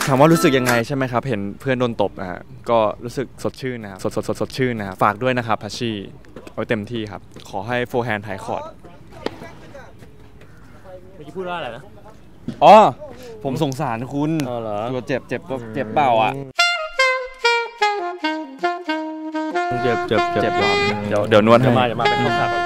ถามว่ารู้สึกยังไงใช่ไหมครับเห็นเพื่อนโดนตบนะฮะก็รู้สึกสดชื่นนะครับสดชื่นนะฝากด้วยนะครับพัชชีเอาเต็มที่ครับขอให้โฟร์แฮนด์ถ่ายคอร์ดเมื่อกี้พูดว่าอะไรนะอ๋อผมสงสารคุณตัวเจ็บเปล่าอ่ะเจ็บเดี๋ยวนวดให้อย่ามาเป็นข้อขาด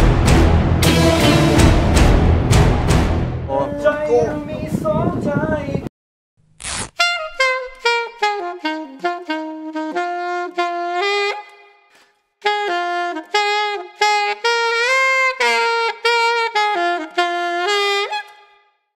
ใจยังมีสองใจ